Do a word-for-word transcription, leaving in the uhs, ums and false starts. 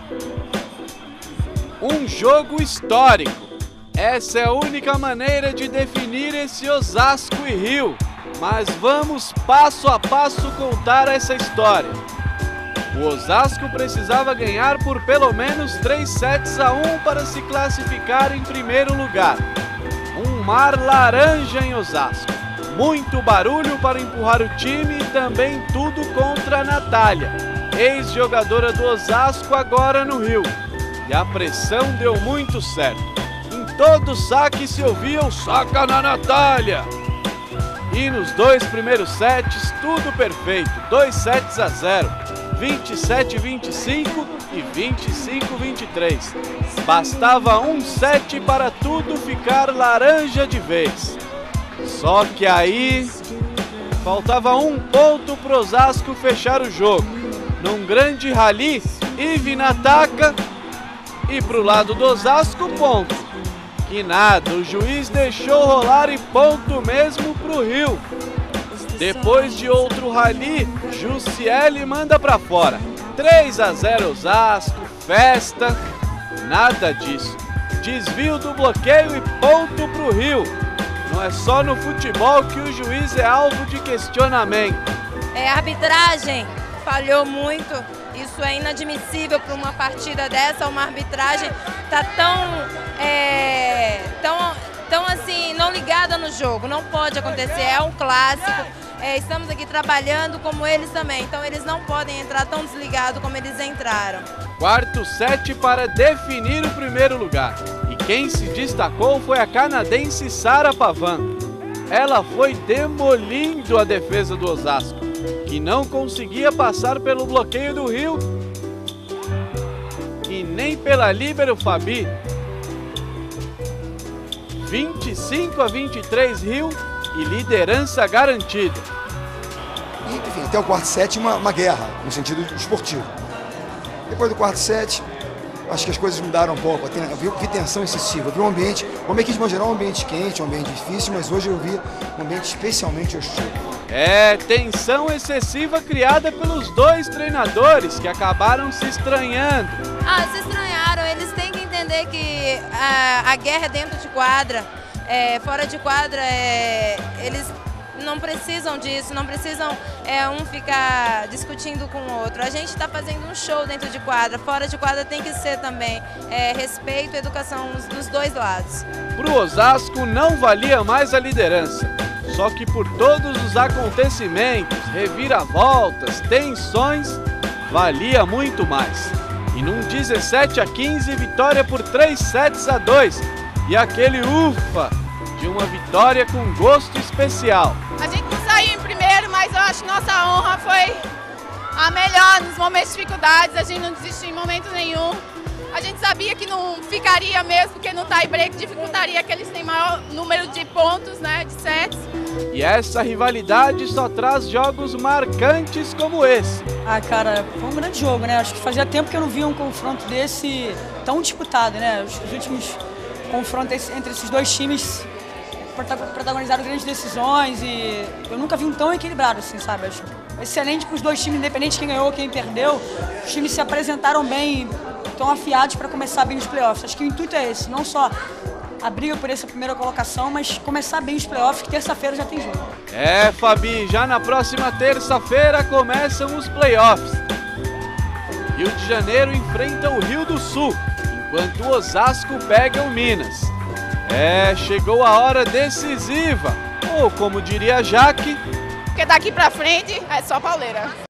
Um jogo histórico. Essa é a única maneira de definir esse Osasco e Rio. Mas vamos passo a passo contar essa história. O Osasco precisava ganhar por pelo menos três sets a um para se classificar em primeiro lugar. Um mar laranja em Osasco. Muito barulho para empurrar o time e também tudo contra a Natália, ex-jogadora do Osasco agora no Rio. E a pressão deu muito certo. Em todo saque se ouvia o "saca na Natália". E nos dois primeiros sets, tudo perfeito. Dois sets a zero, vinte e sete a vinte e cinco e vinte e cinco a vinte e três. Bastava um set para tudo ficar laranja de vez. Só que aí faltava um ponto para o Osasco fechar o jogo. Num grande rally, Ivna ataca e para o lado do Osasco, ponto. Que nada, o juiz deixou rolar e ponto mesmo para o Rio. Depois de outro rally, Jussiele manda para fora. três a zero Osasco, festa, nada disso. Desvio do bloqueio e ponto para o Rio. Não é só no futebol que o juiz é alvo de questionamento. É, a arbitragem falhou muito. Isso é inadmissível para uma partida dessa. Uma arbitragem tá tão, é, tão, tão assim, não ligada no jogo. Não pode acontecer. É um clássico. É, estamos aqui trabalhando como eles também. Então eles não podem entrar tão desligados como eles entraram. Quarto set para definir o primeiro lugar. E quem se destacou foi a canadense Sara Pavan. Ela foi demolindo a defesa do Osasco, que não conseguia passar pelo bloqueio do Rio e nem pela líbero Fabi. vinte e cinco a vinte e três Rio e liderança garantida. E, enfim, até o quarto set uma, uma guerra, no sentido esportivo. Depois do quarto set, acho que as coisas mudaram um pouco. Eu vi, vi tensão excessiva, eu vi um ambiente, o ambiente de geral, um ambiente quente, um ambiente difícil, mas hoje eu vi um ambiente especialmente hostil. É, tensão excessiva criada pelos dois treinadores que acabaram se estranhando. Ah, se estranharam. Eles têm que entender que a, a guerra é dentro de quadra, é, fora de quadra, é, eles não precisam disso, não precisam é, um ficar discutindo com o outro. A gente está fazendo um show dentro de quadra, fora de quadra tem que ser também é, respeito e educação dos dois lados. Para o Osasco não valia mais a liderança. Só que por todos os acontecimentos, reviravoltas, tensões, valia muito mais. E num dezessete a quinze, vitória por três sets a dois. E aquele ufa de uma vitória com gosto especial. A gente não saiu em primeiro, mas eu acho que nossa honra foi a melhor nos momentos de dificuldades. A gente não desistiu em momento nenhum. A gente sabia que não ficaria mesmo, porque no tie-break dificultaria que eles têm maior número de pontos, né, de sets. E essa rivalidade só traz jogos marcantes como esse. Ah, cara, foi um grande jogo, né? Acho que fazia tempo que eu não via um confronto desse tão disputado, né? Os, os últimos confrontos entre esses dois times protagonizaram grandes decisões e eu nunca vi um tão equilibrado, assim, sabe? Acho excelente para os dois times, independente de quem ganhou ou quem perdeu. Os times se apresentaram bem, estão afiados para começar bem os playoffs. Acho que o intuito é esse, não só a briga por essa primeira colocação, mas começar bem os playoffs, que terça-feira já tem jogo. É, Fabi, já na próxima terça-feira começam os playoffs. Rio de Janeiro enfrenta o Rio do Sul, enquanto o Osasco pega o Minas. É, chegou a hora decisiva, ou como diria a Jaque, porque daqui pra frente é só pauleira.